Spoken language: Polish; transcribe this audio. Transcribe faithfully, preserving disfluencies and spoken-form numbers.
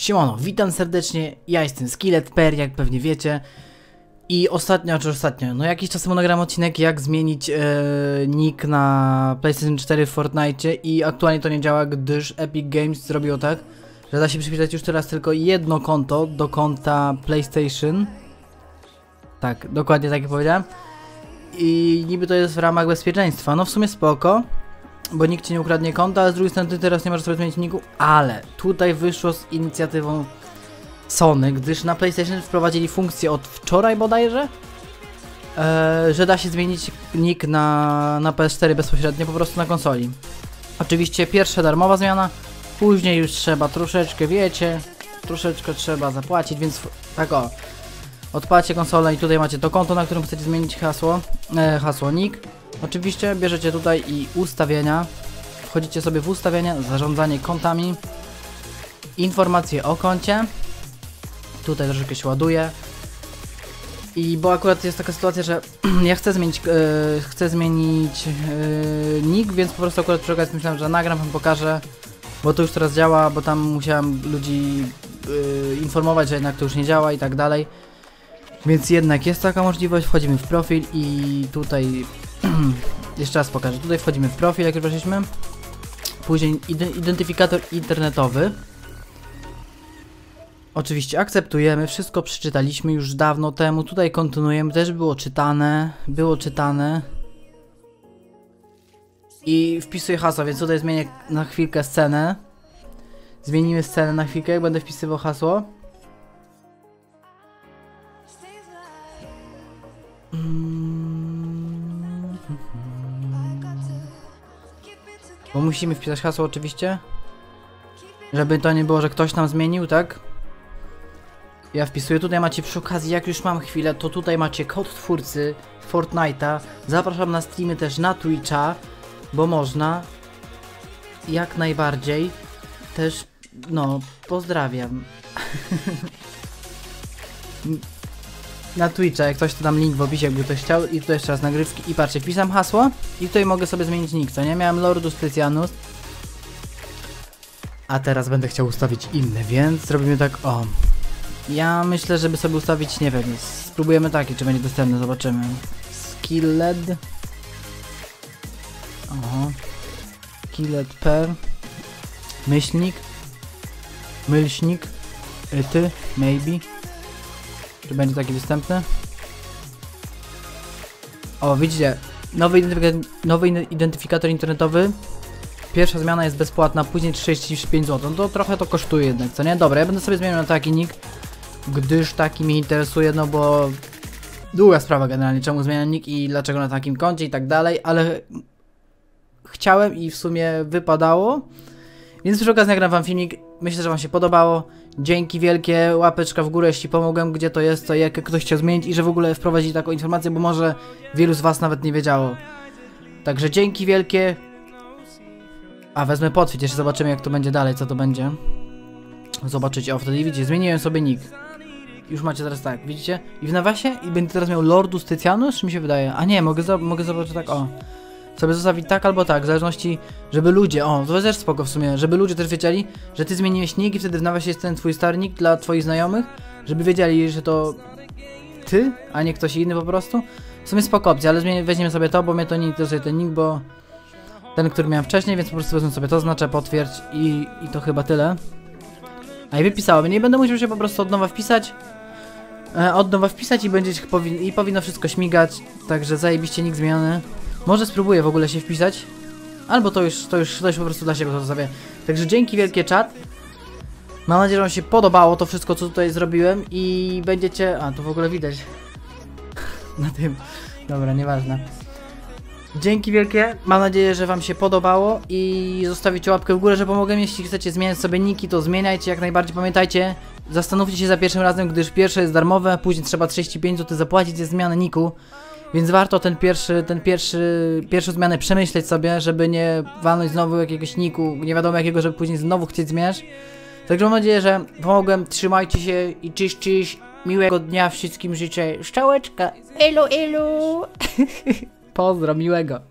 Siemano, witam serdecznie, ja jestem SkilletPer, jak pewnie wiecie. I ostatnio, czy ostatnio, no jakiś czas temu nagrałem odcinek, jak zmienić e, nick na PlayStation cztery w Fortnite i aktualnie to nie działa, gdyż Epic Games zrobiło tak, że da się przypisać już teraz tylko jedno konto do konta PlayStation. Tak, dokładnie tak jak powiedziałem. I niby to jest w ramach bezpieczeństwa, no w sumie spoko, bo nikt ci nie ukradnie konta, ale z drugiej strony ty teraz nie możesz sobie zmienić niku, ale tutaj wyszło z inicjatywą Sony, gdyż na PlayStation wprowadzili funkcję od wczoraj bodajże, e, że da się zmienić nick na, na P S cztery bezpośrednio po prostu na konsoli. Oczywiście pierwsza darmowa zmiana, później już trzeba troszeczkę, wiecie, troszeczkę trzeba zapłacić, więc tak o, odpalacie konsolę i tutaj macie to konto, na którym chcecie zmienić hasło, e, hasło nick. Oczywiście bierzecie tutaj i ustawienia, wchodzicie sobie w ustawienia, zarządzanie kontami, informacje o koncie, tutaj troszeczkę się ładuje. I bo akurat jest taka sytuacja, że ja chcę zmienić, e, chcę zmienić e, nick, więc po prostu akurat przy okazji myślałem, że nagram, wam pokażę, bo to już teraz działa, bo tam musiałem ludzi e, informować, że jednak to już nie działa i tak dalej. Więc jednak jest taka możliwość, wchodzimy w profil i tutaj jeszcze raz pokażę, tutaj wchodzimy w profil, jak już weszliśmy. Później identyfikator internetowy. Oczywiście akceptujemy, wszystko przeczytaliśmy już dawno temu, tutaj kontynuujemy, też było czytane, było czytane. I wpisuję hasło, więc tutaj zmienię na chwilkę scenę. Zmienimy scenę na chwilkę, jak będę wpisywał hasło. Bo musimy wpisać hasło oczywiście, żeby to nie było, że ktoś nam zmienił, tak? Ja wpisuję, tutaj macie przy okazji, jak już mam chwilę, to tutaj macie kod twórcy Fortnite'a. Zapraszam na streamy też na Twitcha, bo można. Jak najbardziej. Też, no, pozdrawiam. Na Twitcha, jak ktoś to dam link w opisie, jakby ktoś chciał. I tutaj jeszcze raz nagrywki i patrzcie, wpisam hasło i tutaj mogę sobie zmienić nick, co nie? Miałem Lordus Specianus, a teraz będę chciał ustawić inny, więc zrobimy tak, o. Ja myślę, żeby sobie ustawić, nie wiem, spróbujemy taki, czy będzie dostępny, zobaczymy. Skillet. Oho. SkilletPer. Myślnik. Myślnik. Ty, maybe. Czy będzie taki dostępny? O, widzicie, nowy identyfikator, nowy identyfikator internetowy. Pierwsza zmiana jest bezpłatna, później trzydzieści pięć złotych. No to trochę to kosztuje jednak, co nie? Dobra, ja będę sobie zmieniał na taki nick, gdyż taki mnie interesuje, no bo długa sprawa generalnie, czemu zmieniam nick i dlaczego na takim koncie i tak dalej, ale chciałem i w sumie wypadało. Więc przy okazji nagram wam filmik, myślę, że wam się podobało. Dzięki wielkie, łapeczka w górę, jeśli pomogłem, gdzie to jest, to jak ktoś chciał zmienić i że w ogóle wprowadzić taką informację, bo może wielu z was nawet nie wiedziało. Także dzięki wielkie. A wezmę potwierdź, jeszcze zobaczymy jak to będzie dalej, co to będzie. Zobaczycie, o wtedy widzicie, zmieniłem sobie nick. Już macie teraz tak, widzicie? I w nawiasie i będę teraz miał Lordus Specianus, czy mi się wydaje? A nie, mogę, mogę zobaczyć tak, o. Sobie zostawić tak albo tak, w zależności, żeby ludzie, o, to jest też spoko w sumie, żeby ludzie też wiedzieli, że ty zmieniłeś nick i wtedy w nawiasie jest ten twój stary nick dla twoich znajomych, żeby wiedzieli, że to ty, a nie ktoś inny po prostu. W sumie spoko opcja, ale zmieni, weźmiemy sobie to, bo mnie to nie interesuje ten nick, bo ten, który miałem wcześniej, więc po prostu wezmę sobie to, znaczę, potwierdź i, i to chyba tyle. A i wypisałem, nie będę musiał się po prostu od nowa wpisać. E, od nowa wpisać i będzie powin i powinno wszystko śmigać, także zajebiście nick zmieniony. Może spróbuję w ogóle się wpisać, albo to już, to już, to już po prostu dla siebie to zostawię. Także dzięki wielkie czat. Mam nadzieję, że wam się podobało to wszystko, co tutaj zrobiłem i będziecie... A, tu w ogóle widać. Na tym. Dobra, nieważne. Dzięki wielkie, mam nadzieję, że wam się podobało i zostawicie łapkę w górę, że pomogłem. Jeśli chcecie zmieniać sobie niki, to zmieniajcie jak najbardziej. Pamiętajcie, zastanówcie się za pierwszym razem, gdyż pierwsze jest darmowe, później trzeba trzydzieści pięć złotych zapłacić za zmianę niku. Więc warto ten pierwszy, ten pierwszy, pierwszą zmianę przemyśleć sobie, żeby nie walnąć znowu jakiegoś niku, nie wiadomo jakiego, żeby później znowu chcieć zmieniać. Także mam nadzieję, że pomogłem, trzymajcie się i cześć, cześć, miłego dnia wszystkim życzę, szczałeczka, elu, elu. Pozdro, miłego.